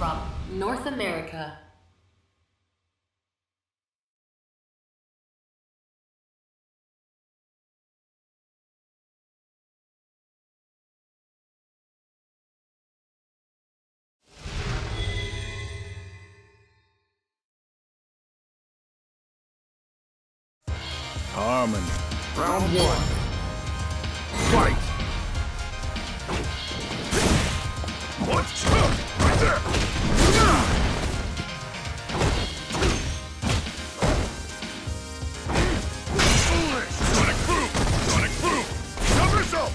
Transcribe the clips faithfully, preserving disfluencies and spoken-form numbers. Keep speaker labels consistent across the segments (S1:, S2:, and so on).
S1: from North America.
S2: Harmony. Round one. Fight! What? Right there! Foolish! Sonic boom! Sonic boom! Cover yourself!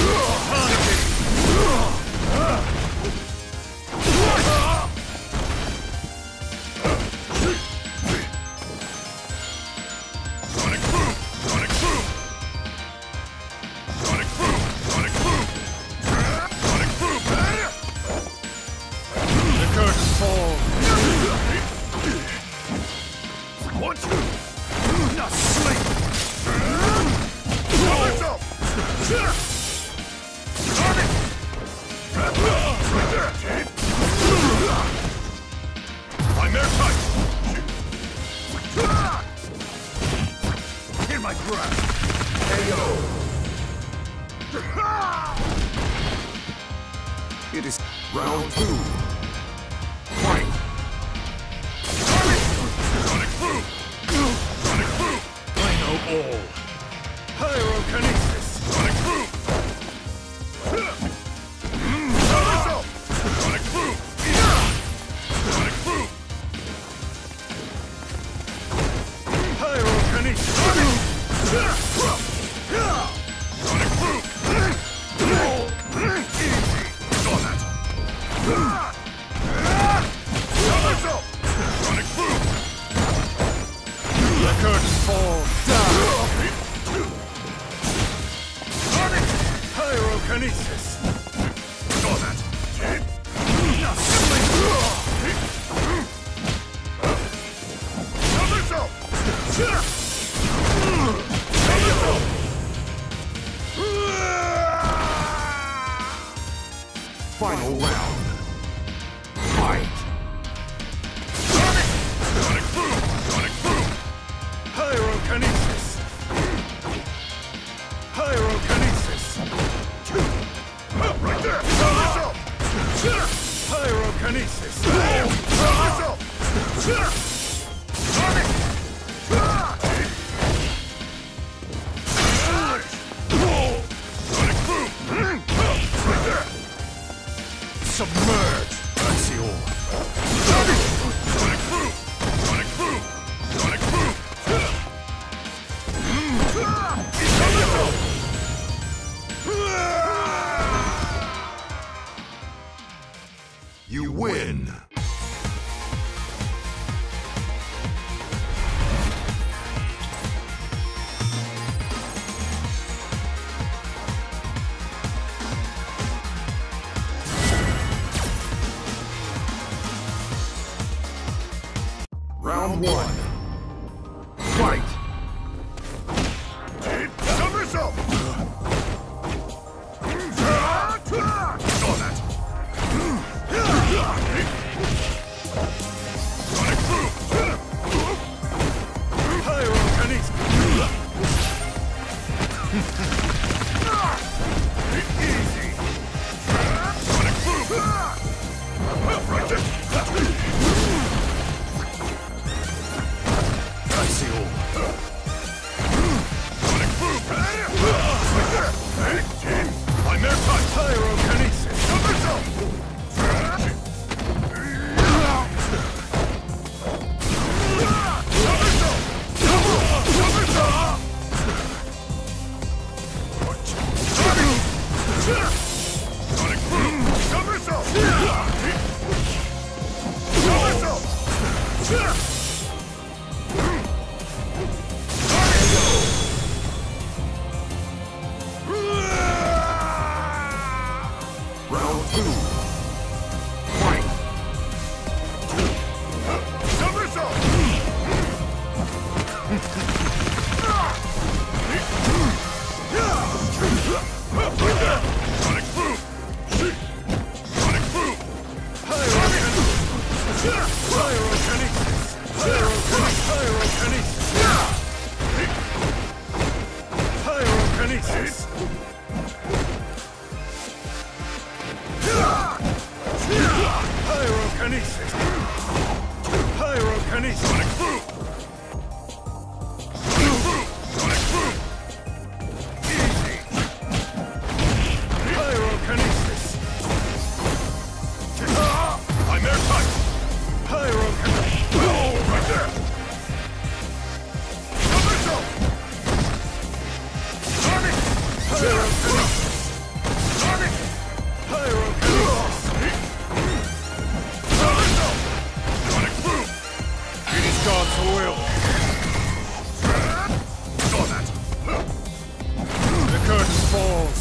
S2: It is round two. Fight! Sonic boom! Sonic boom! I know all. Pyrokinesis! Sonic boom! Sonic boom! Sonic boom! Pyrokinesis! Sonic boom! Sonic boom! The curtain falls down! Pyrokinesis! Saw that! Cover yourself! Final round. Fight! Sonic! Sonic boom! Sonic boom! Pyrokinesis! Pyrokinesis! Right there! Pyrokinesis! Sonic! Sonic boom! Right there! Submerge! That's the all. Sonic! Sonic boom! Sonic boom! Sonic boom! You win! Round one. Fight! Cover yourself! Saw that! Sonic boom! Pyrokinesis! Easy! Sonic boom! Right there! Pyrokinesis! Pyrokinesis! Sonic Boom! Sonic Boom! Sonic Boom! Easy! Pyrokinesis! I'm airtight! Pyrokinesis! Oh, right there! Somersault! Sonic! Pyrokinesis! Sonic! Pyrokinesis! Somersault! Sonic Boom! It is God's will! Saw that! The curtain falls!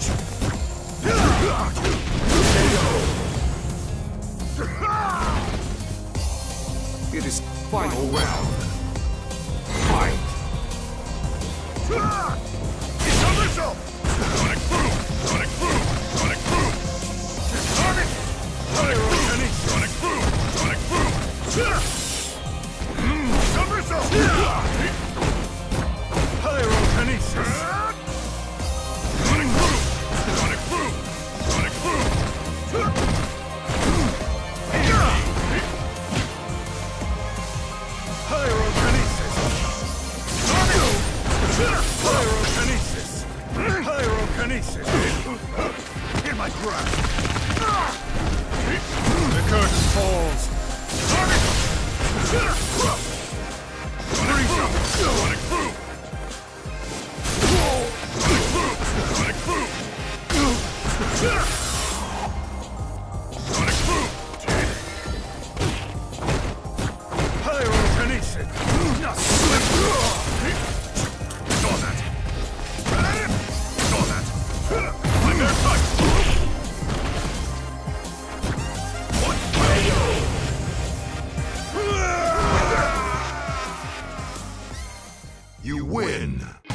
S2: It is final round. Fight! Somersault! Sonic Boom! Sonic Boom! Sonic Boom! Sonic! Pyrokinesis! Sonic Boom! Sonic Boom! Somersault! Pyrokinesis! Sonic Boom! Sonic Boom! Sonic Boom! Pyrokinesis! Pyrokinesis! Pyrokinesis! In my grasp! The curtain falls! Sonic! Sonic Boom! Sonic Boom! Sonic Boom! Sonic Boom! Sonic Boom! Pyrokinesis! Saw that! Saw that! I'm airtight! What? You win!